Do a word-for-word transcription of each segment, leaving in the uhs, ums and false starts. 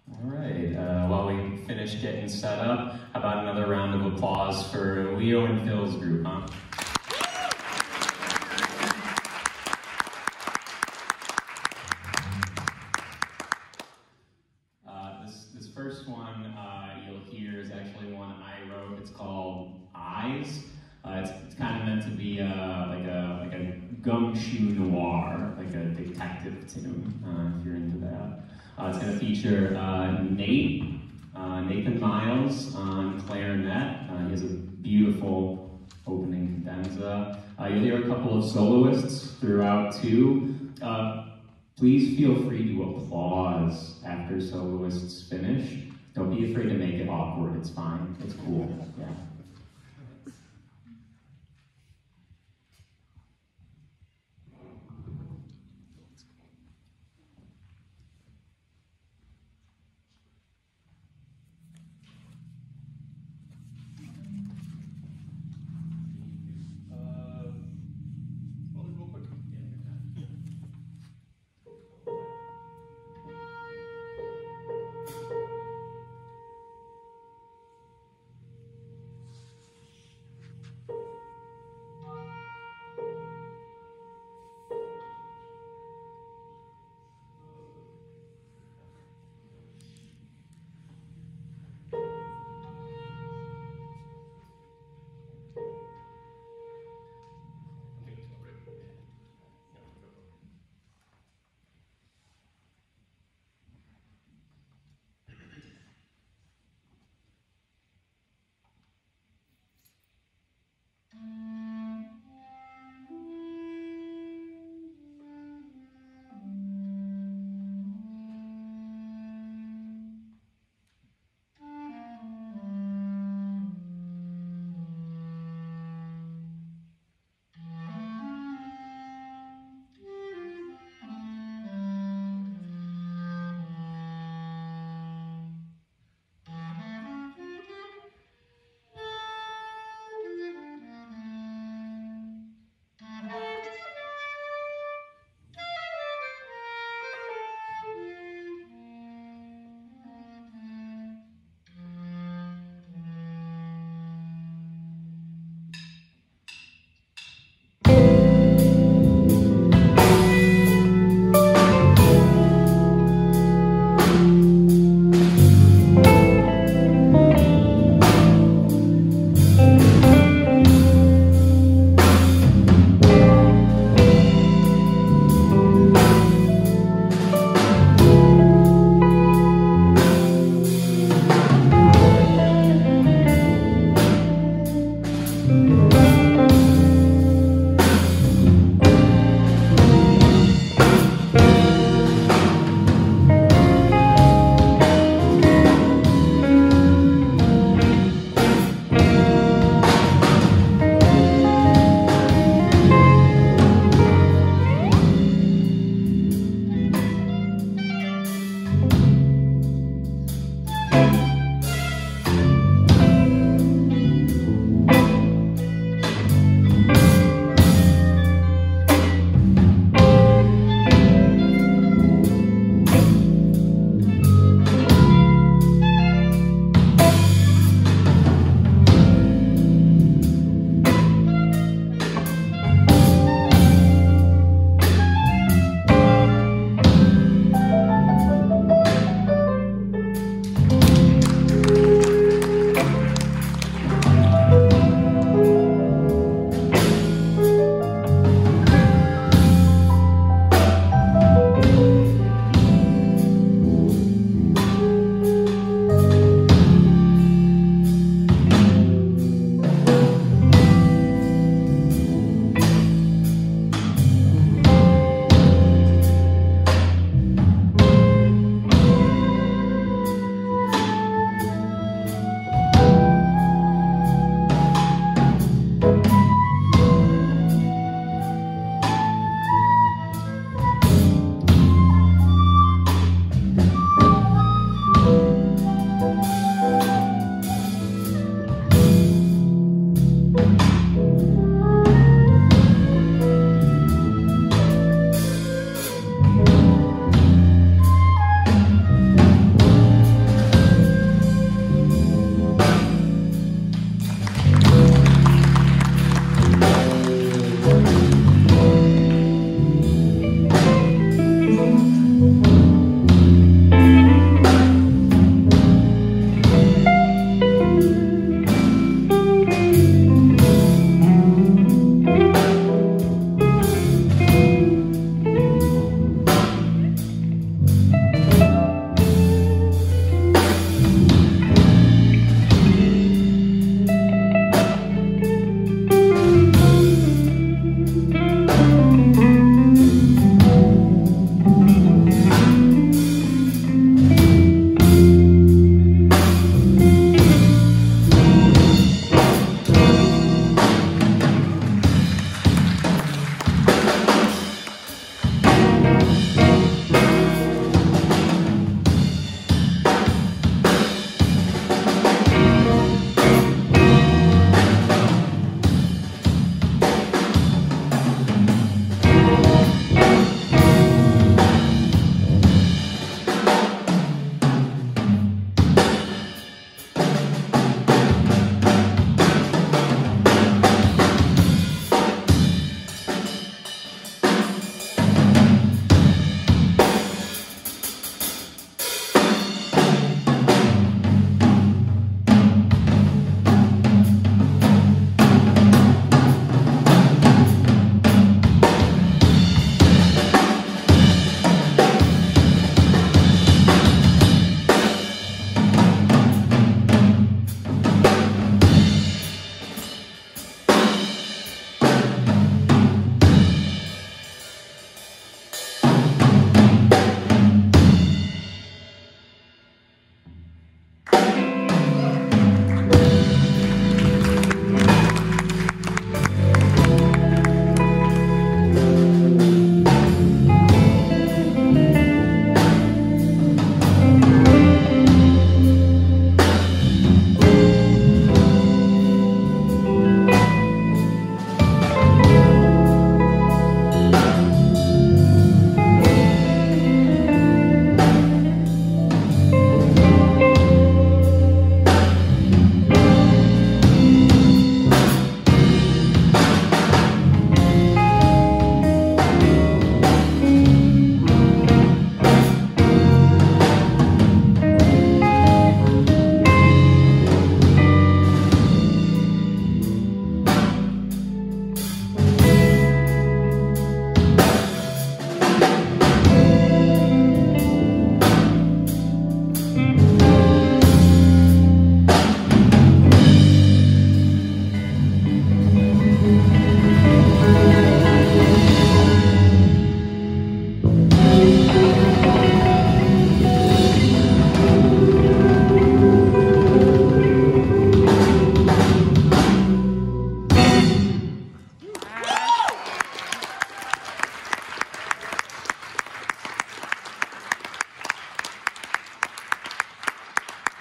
All right, uh, while we finish getting set up, how about another round of applause for Leo and Phil's group, huh? Uh, this, this first one uh, you'll hear is actually one I wrote. It's called Eyes. Uh, it's, it's kind of meant to be uh, like a like a gumshoe noir, like a detective tune, uh, if you're into that. Uh, it's going to feature uh, Nate, uh, Nathan Miles on clarinet. Uh, he has a beautiful opening cadenza. Uh, you'll hear a couple of soloists throughout too. Uh, please feel free to applause after soloists finish. Don't be afraid to make it awkward. It's fine. It's cool. Yeah.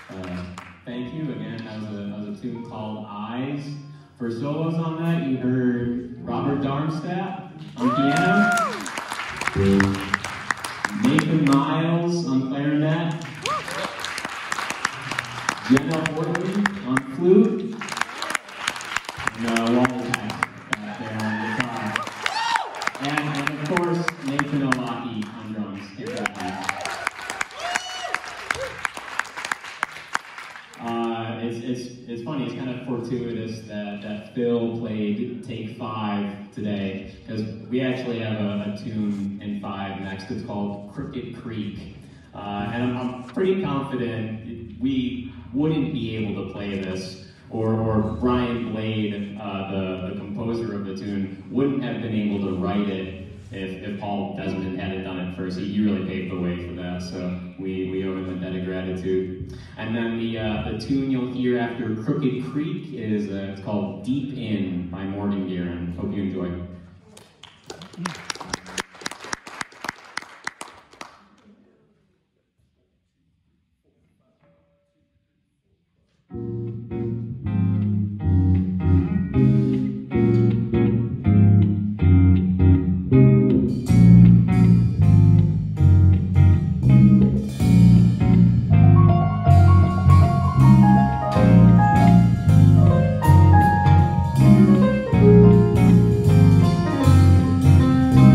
Uh, thank you again. That was, a, that was a tune called Eyes. For solos on that, you heard Robert Darmstadt on piano, Nathan Miles on clarinet, Jenna Ortley on flute, and uh, Walter Pack back there on guitar. And, and of course, Nathan Olaki on drums. Uh, it's, it's, it's funny, it's kind of fortuitous that, that Phil played Take Five today, because we actually have a, a tune in five next. It's called Crooked Creek. Uh, and I'm, I'm pretty confident we wouldn't be able to play this, or, or Brian Blade, uh, the, the composer of the tune, wouldn't have been able to write it if, if Paul Desmond hadn't done it first. He really paved the way for that, so we, we owe him a debt of gratitude. And then the, uh, the tune you'll hear after Crooked Creek is uh, it's called Deep In by Morgan Guerin. Hope you enjoy. Thank you.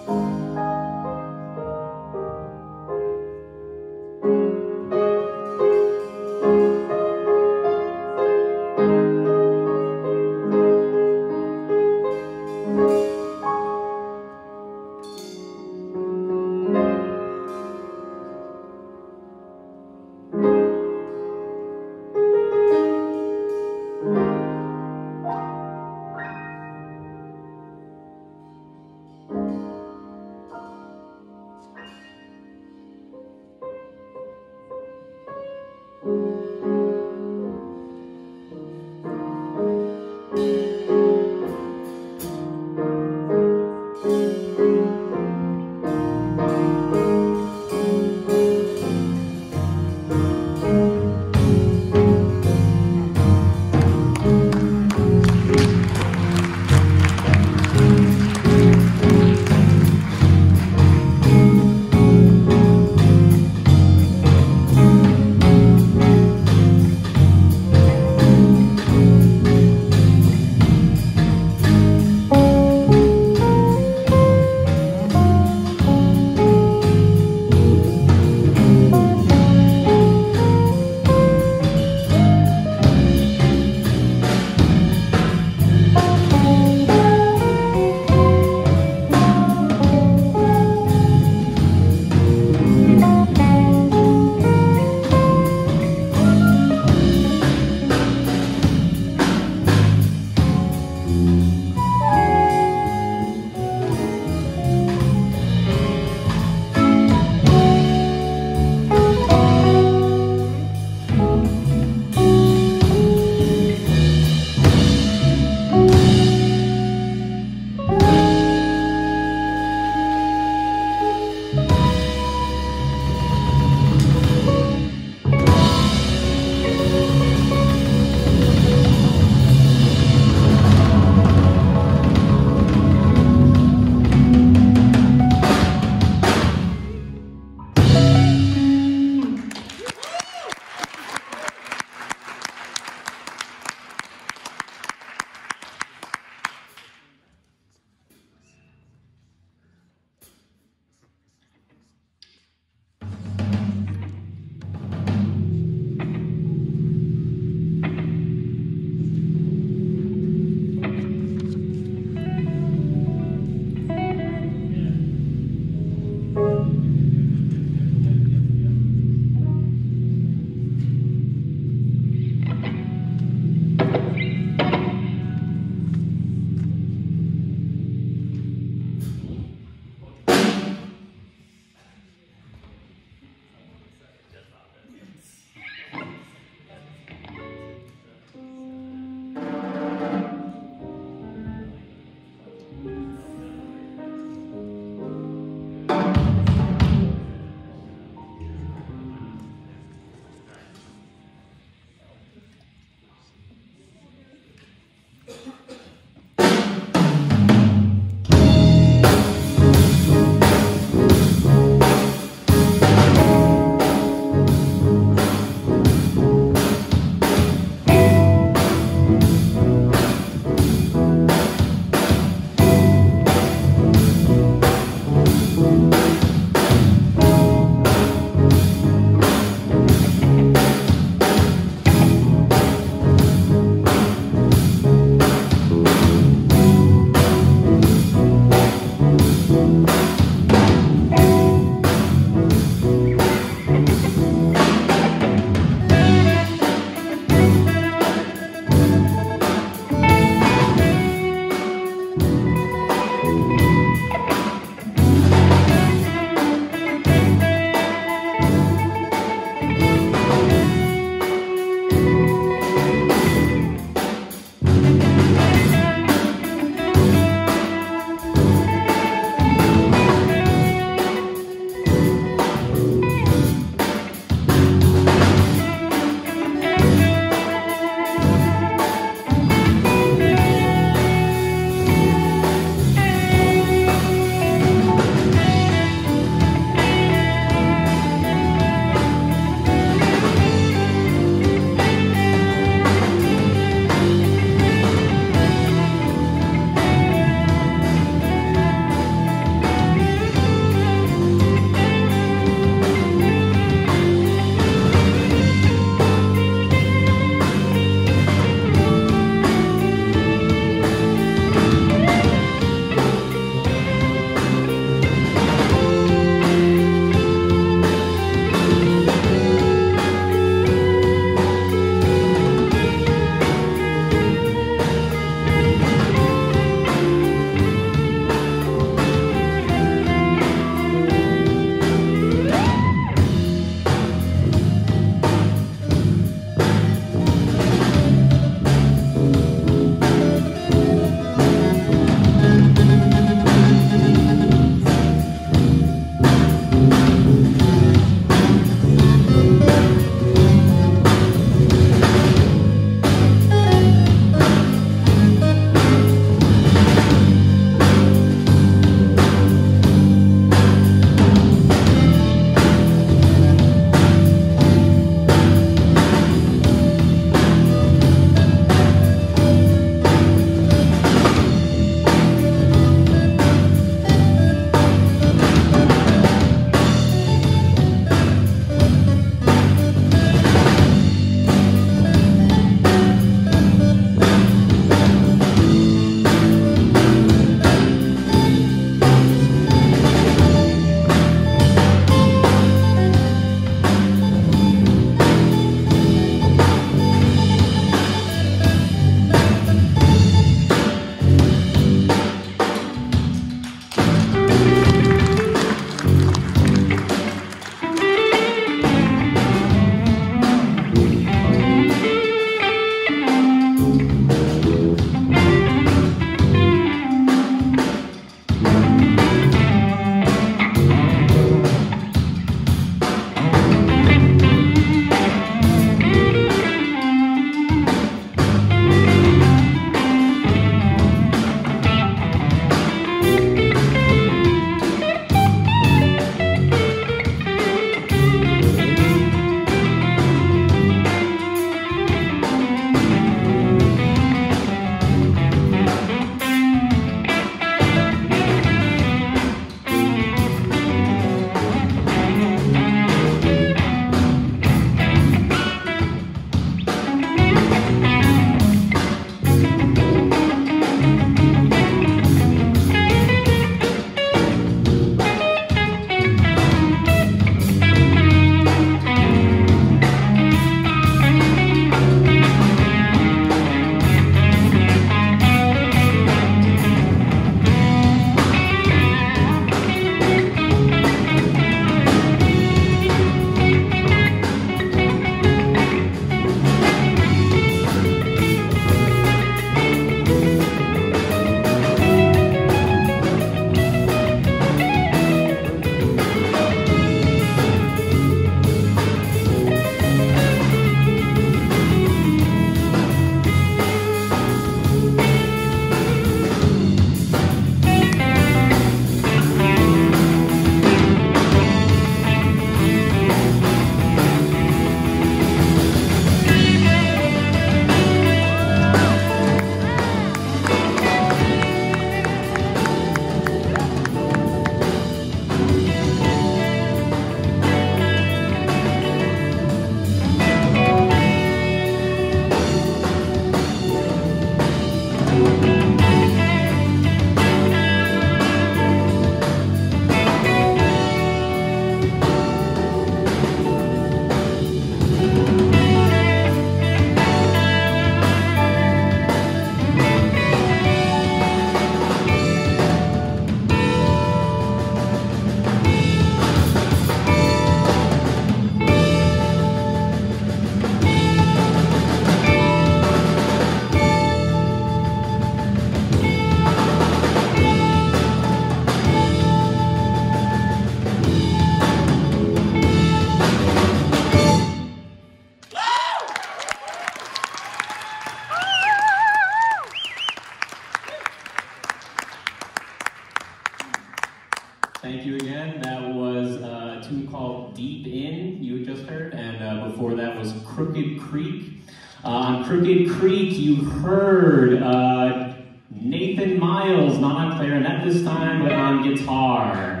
again. That was uh, a tune called Deep In, you just heard, and uh, before that was Crooked Creek. Uh, on Crooked Creek, you heard uh, Nathan Miles, not on clarinet this time, but on guitar.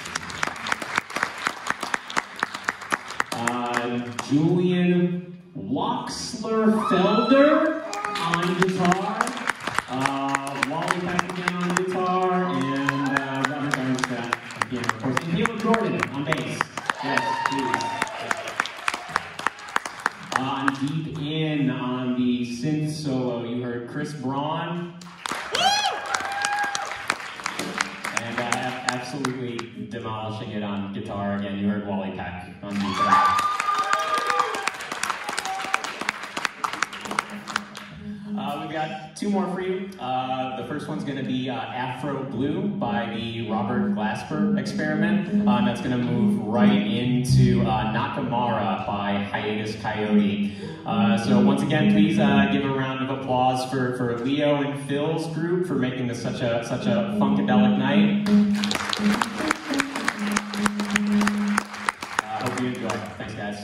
Uh, Julian Loxler-Felder on guitar. Uh, Wally Peck again on guitar, and uh, Robert Darmstadt on piano, of course. And Caleb Jordan on bass. Yes, please. Uh, on Deep In, on the synth solo, you heard Chris Braun. And uh, absolutely demolishing it on guitar again, you heard Wally Peck on guitar. Uh, we've got two more for you. Uh, the first one's going to be uh, Afro Blue by the Robert Glasper Experiment. Uh, and that's going to move right into uh, Nakamura by Hiatus Coyote. Uh, so once again, please uh, give a round of applause for, for Leo and Phil's group for making this such a, such a funkadelic night. Uh, hope you enjoy. Thanks, guys.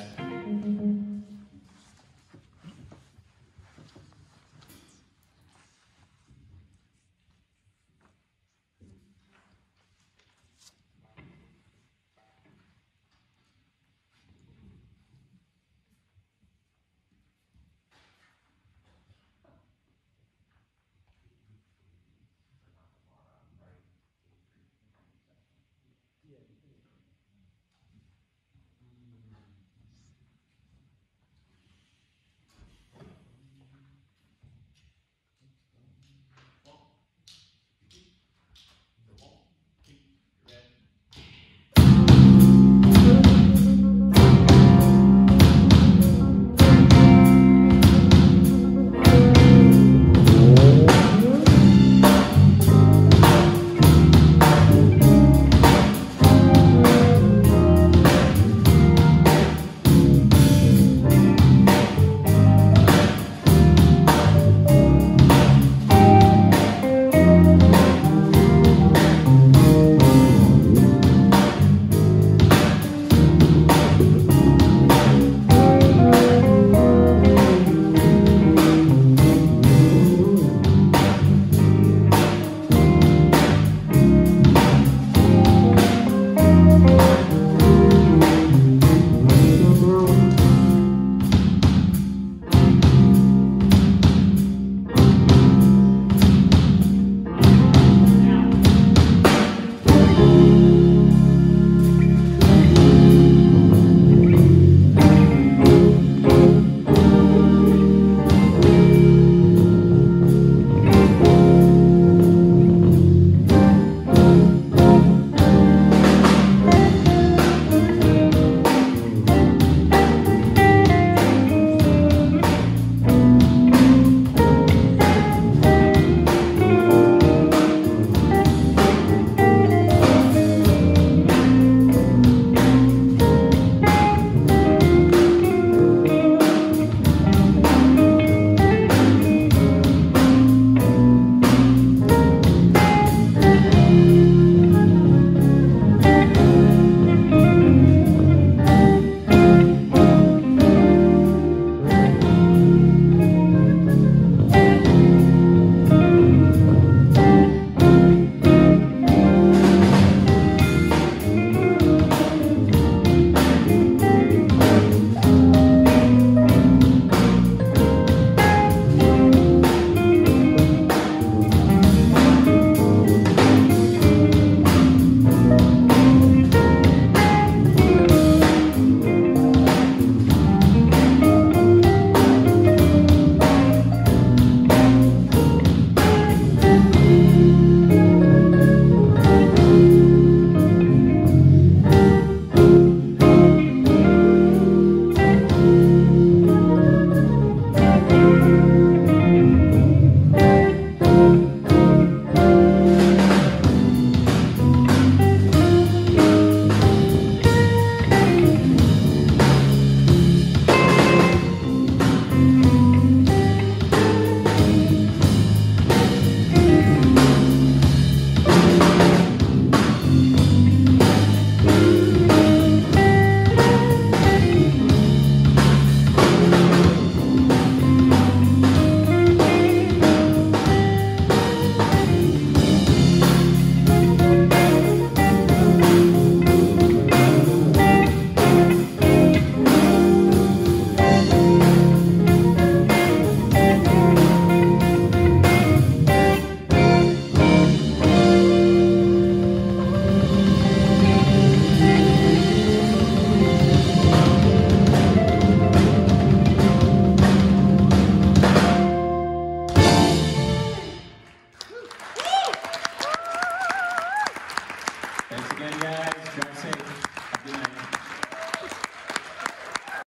Thanks again, guys. Drive safe. Have a good night.